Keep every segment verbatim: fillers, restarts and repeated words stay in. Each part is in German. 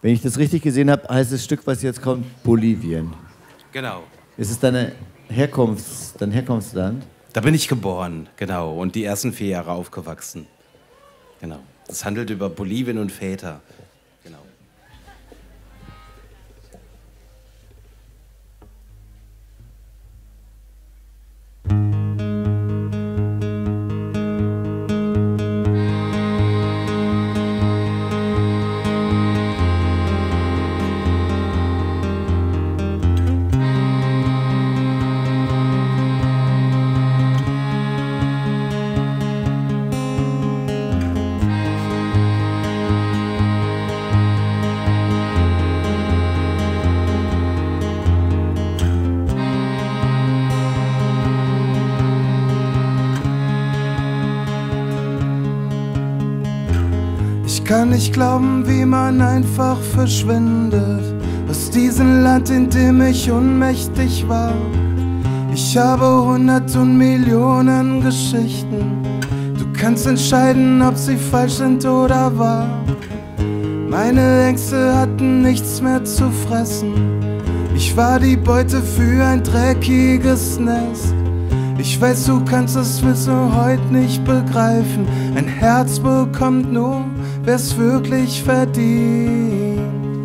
Wenn ich das richtig gesehen habe, heißt das Stück, was jetzt kommt, Bolivien. Genau. Ist es deine Herkunfts-, dein Herkunftsland? Da bin ich geboren, genau, und die ersten vier Jahre aufgewachsen. Genau. Es handelt über Bolivien und Väter. Genau. Ich kann nicht glauben, wie man einfach verschwindet aus diesem Land, in dem ich ohnmächtig war. Ich habe hundert und Millionen Geschichten. Du kannst entscheiden, ob sie falsch sind oder wahr. Meine Ängste hatten nichts mehr zu fressen. Ich war die Beute für ein dreckiges Nest. Ich weiß, du kannst es bis heute nicht begreifen. Ein Herz bekommt nur, wer's wirklich verdient.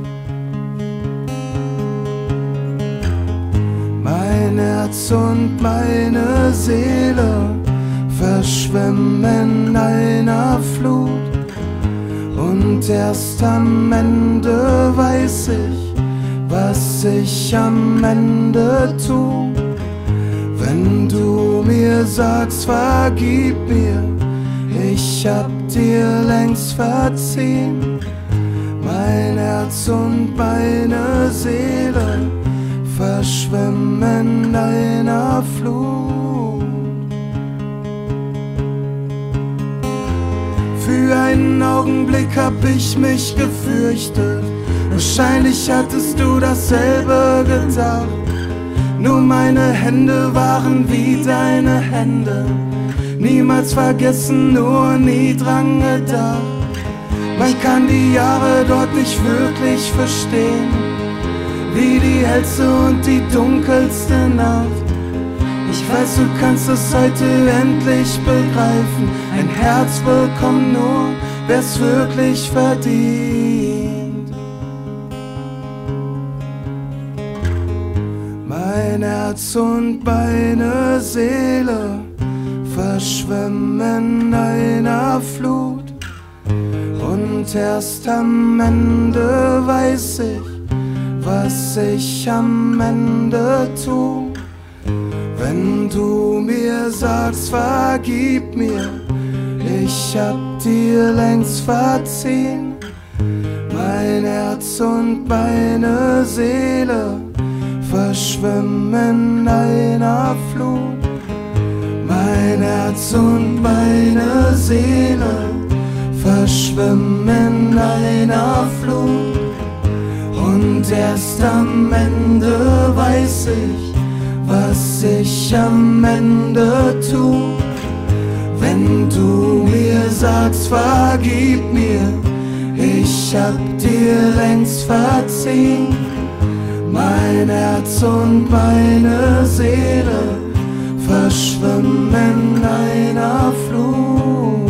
Mein Herz und meine Seele verschwimmen in einer Flut. Und erst am Ende weiß ich, was ich am Ende tu. Wenn du mir sagst, vergib mir, ich hab dir längst verziehen. Mein Herz und meine Seele verschwimmen in einer Flut. Für einen Augenblick hab ich mich gefürchtet. Wahrscheinlich hattest du dasselbe gedacht. Nur meine Hände waren wie deine Hände. Niemals vergessen, nur nie dran gedacht. Man kann die Jahre dort nicht wirklich verstehen, wie die hellste und die dunkelste Nacht. Ich weiß, du kannst es heute endlich begreifen. Ein Herz bekommt nur, wer's wirklich verdient. Mein Herz und meine Seele verschwimmen in einer Flut. Und erst am Ende weiß ich, was ich am Ende tu. Wenn du mir sagst, vergib mir, ich hab dir längst verziehen. Mein Herz und meine Seele verschwimmen in einer Flut. Mein Herz und meine Seele verschwimmen in einer Flut. Und erst am Ende weiß ich, was ich am Ende tu. Wenn du mir sagst, vergib mir, ich hab dir längst verziehen. Mein Herz und meine Seele verschwimmen in einer Flut.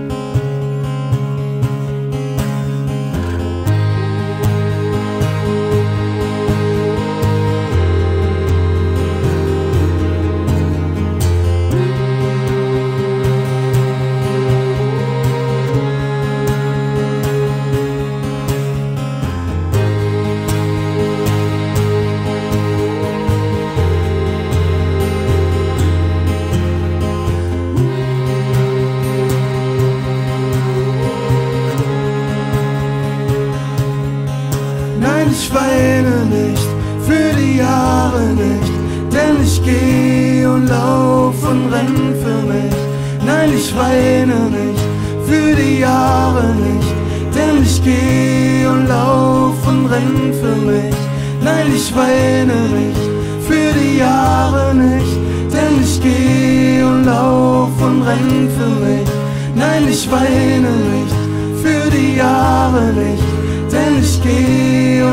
Ich weine nicht für die Jahre nicht, denn ich geh und lauf und renn für mich. Nein, ich weine nicht für die Jahre nicht, denn ich geh und lauf und renn für mich. Nein, ich weine nicht für die Jahre nicht, denn ich geh und lauf und renn für mich. Nein, ich weine nicht für die Jahre nicht, denn ich geh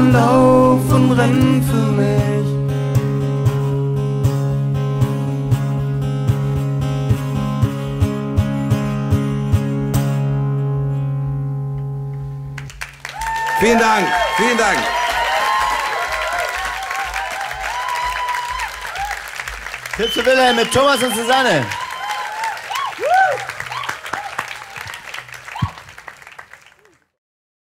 und lauf und renn für mich. Vielen Dank, vielen Dank. Tipp zu Wilhelm mit Thomas und Susanne.